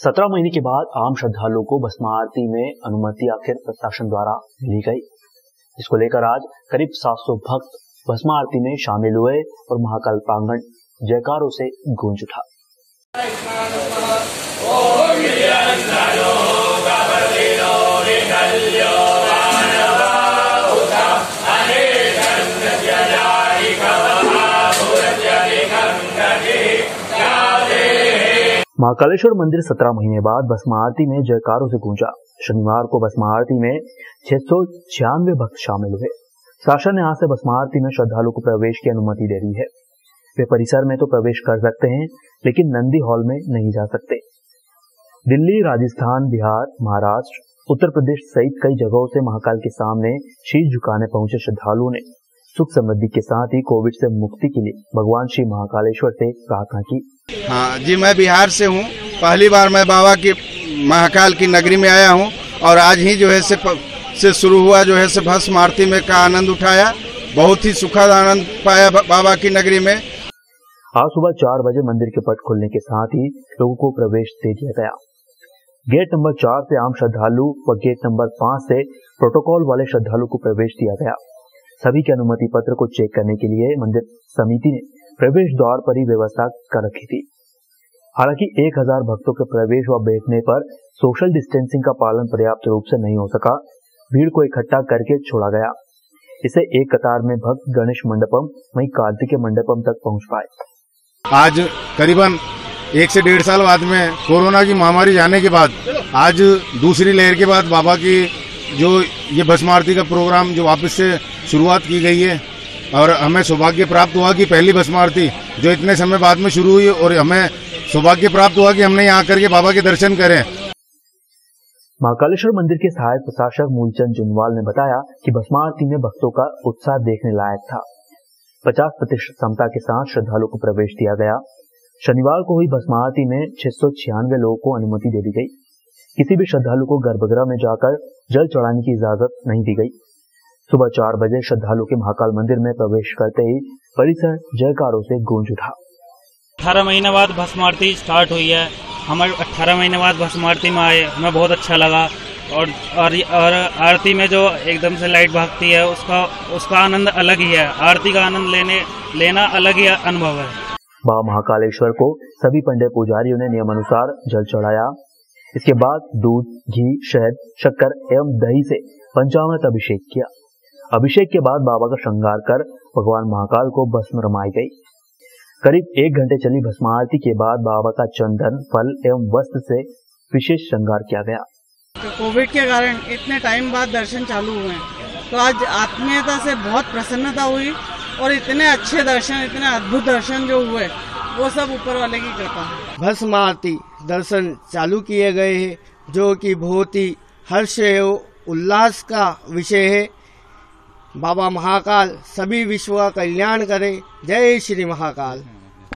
17 महीने के बाद आम श्रद्धालुओं को भस्म आरती में अनुमति आखिर प्रशासन द्वारा मिली गई, जिसको लेकर आज करीब 700 भक्त भस्म आरती में शामिल हुए और महाकाल प्रांगण जयकारों से गूंज उठा। महाकालेश्वर मंदिर 17 महीने बाद भस्म आरती में जयकारों से गूंजा। शनिवार को भस्म आरती में 696 भक्त शामिल हुए। शासन ने आज से भस्म आरती में श्रद्धालुओं को प्रवेश की अनुमति दे दी है। वे परिसर में तो प्रवेश कर सकते हैं, लेकिन नंदी हॉल में नहीं जा सकते। दिल्ली, राजस्थान, बिहार, महाराष्ट्र, उत्तर प्रदेश सहित कई जगहों से महाकाल के सामने शीश झुकाने पहुंचे श्रद्धालुओं ने सुख समृद्धि के साथ ही कोविड से मुक्ति के लिए भगवान श्री महाकालेश्वर से प्रार्थना की। हाँ जी, मैं बिहार से हूँ। पहली बार मैं बाबा की महाकाल की नगरी में आया हूँ और आज ही जो है से शुरू हुआ जो है से भस्म आरती में का आनंद उठाया। बहुत ही सुखद आनंद पाया बाबा की नगरी में। आज सुबह 4 बजे मंदिर के पट खुलने के साथ ही लोगों को प्रवेश दे दिया गया। गेट नंबर 4 से आम श्रद्धालु व गेट नंबर 5 से प्रोटोकॉल वाले श्रद्धालु को प्रवेश दिया गया। सभी के अनुमति पत्र को चेक करने के लिए मंदिर समिति ने प्रवेश द्वार पर ही व्यवस्था कर रखी थी। हालांकि 1000 भक्तों के प्रवेश व बैठने पर सोशल डिस्टेंसिंग का पालन पर्याप्त रूप से नहीं हो सका। भीड़ को इकट्ठा करके छोड़ा गया। इसे एक कतार में भक्त गणेश मंडपम वहीं कार्तिकेय मंडपम तक पहुंच पाए। आज करीबन 1 से 1.5 साल बाद में कोरोना की महामारी जाने के बाद आज दूसरी लहर के बाद बाबा की जो ये भस्म आरती का प्रोग्राम जो वापस से शुरुआत की गई है और हमें सौभाग्य प्राप्त हुआ कि पहली भस्म आरती जो इतने समय बाद में शुरू हुई और हमें सौभाग्य प्राप्त हुआ कि हमने यहाँ आकर के बाबा के दर्शन करें। महाकालेश्वर मंदिर के सहायक प्रशासक मूलचंद जुनवाल ने बताया कि भस्म आरती में भक्तों का उत्साह देखने लायक था। 50% क्षमता के साथ श्रद्धालुओं को प्रवेश दिया गया। शनिवार को हुई भस्म आरती में 696 लोगों को अनुमति दे दी गई। किसी भी श्रद्धालु को गर्भगृह में जाकर जल चढ़ाने की इजाजत नहीं दी गई। सुबह 4 बजे श्रद्धालु के महाकाल मंदिर में प्रवेश करते ही परिसर जयकारों से गूंज उठा। 18 महीने बाद भस्म आरती स्टार्ट हुई है। हम 18 महीने बाद भस्म आरती में आए, हमें बहुत अच्छा लगा और आरती में जो एकदम से लाइट भागती है उसका आनंद अलग ही है। आरती का आनंद लेना अलग ही अनुभव है। बाबा महाकालेश्वर को सभी पंडित पुजारियों ने नियमानुसार जल चढ़ाया। इसके बाद दूध, घी, शहद, शक्कर एवं दही से पंचामृत अभिषेक किया। अभिषेक के बाद बाबा का श्रृंगार कर भगवान महाकाल को भस्म रमाई गई। करीब 1 घंटे चली भस्म आरती के बाद बाबा का चंदन, फल एवं वस्त्र से विशेष श्रृंगार किया गया। कोविड के कारण इतने टाइम बाद दर्शन चालू हुए तो आज आत्मीयता से बहुत प्रसन्नता हुई और इतने अच्छे दर्शन, इतने अद्भुत दर्शन जो हुए वो सब ऊपर वाले की कृपा है। भस्म आरती दर्शन चालू किए गए हैं जो कि बहुत ही हर्ष एवं उल्लास का विषय है। बाबा महाकाल सभी विश्व का कल्याण करे। जय श्री महाकाल।